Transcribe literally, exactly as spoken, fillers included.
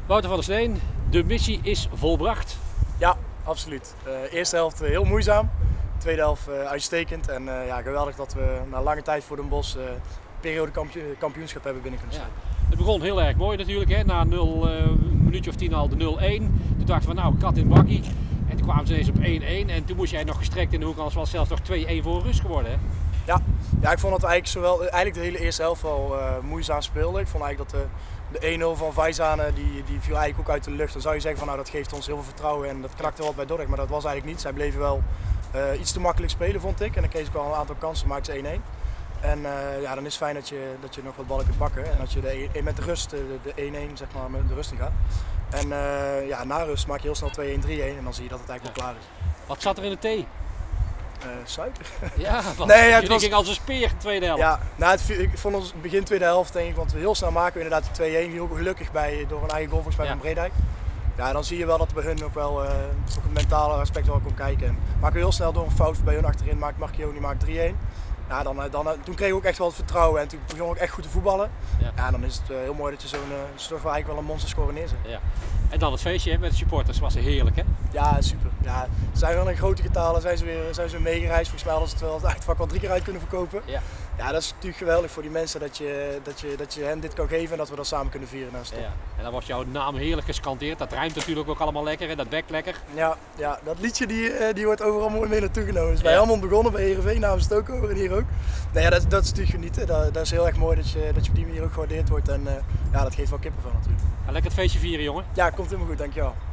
Wouter van der Steen, de missie is volbracht. Ja, absoluut. De eerste helft heel moeizaam, de tweede helft uitstekend. En uh, ja, geweldig dat we na lange tijd voor Den Bosch uh, periode kampioenschap hebben binnen kunnen slepen. Ja. Het begon heel erg mooi natuurlijk, hè? Na nul, uh, een minuutje of tien al de nul één. Toen dachten we nou, kat in bakkie. En toen kwamen ze ineens op één één en toen moest jij nog gestrekt in de hoek, anders was het zelfs nog twee één voor rust geworden. Hè? Ja. ja, ik vond dat eigenlijk, zowel, eigenlijk de hele eerste helft wel uh, moeizaam speelde. Ik vond eigenlijk dat de, de één nul van Vijzane, die, die viel eigenlijk ook uit de lucht. Dan zou je zeggen van nou dat geeft ons heel veel vertrouwen en dat knakte wel bij Dordrecht, maar dat was eigenlijk niet. Zij bleven wel uh, iets te makkelijk spelen vond ik en dan kreeg ik wel een aantal kansen, maakte ze één één. En uh, ja, dan is het fijn dat je, dat je nog wat ballen kunt pakken en dat je de, met de rust de één één zeg maar met de rust in gaat. En uh, ja, na rust maak je heel snel twee één, drie één en dan zie je dat het eigenlijk wel klaar is. Wat zat er in de thee? Uh, suiker. Ja, want nee, ja, je was... ging als een speer in de tweede helft. Ja, nou, het, ik vond ons begin tweede helft denk ik, want we heel snel maken we inderdaad de twee één, heel gelukkig bij, door een eigen goal volgens mij ja. van Breedijk. Ja, dan zie je wel dat bij hun ook wel uh, ook een mentale aspect wel kon kijken. En maken we heel snel door een fout bij hun achterin, maakt Marchioni maakt drie één. Ja, dan, dan, toen kregen we ook echt wel het vertrouwen en toen begon ik echt goed te voetballen. Ja. Ja, dan is het uh, heel mooi dat je zo'n uh, toch wel eigenlijk wel een monsterscore neerzet. Ja. En dan het feestje hè, met de supporters, was heerlijk hè? Ja, super. Ja, zijn we dan in grote getalen, zijn ze weer, zijn ze weer meegereisd. Volgens mij hadden ze het wel het uitvak wel drie keer uit kunnen verkopen. Ja. Ja, dat is natuurlijk geweldig voor die mensen dat je, dat, je, dat je hen dit kan geven en dat we dat samen kunnen vieren. Ja. En dan wordt jouw naam heerlijk gescandeerd, dat rijmt natuurlijk ook allemaal lekker en dat bekt lekker. Ja, ja, dat liedje die, die wordt overal mooi mee naartoe genomen. Dus bij ja. Helmond begonnen, bij Heerenveen, namens het ook over en hier ook. Nee, ja, dat, dat is natuurlijk genieten, dat, dat is heel erg mooi dat je, dat je op die manier ook gewaardeerd wordt en uh, ja, dat geeft wel kippenvel natuurlijk. Ga lekker het feestje vieren jongen. Ja, komt helemaal goed, dankjewel.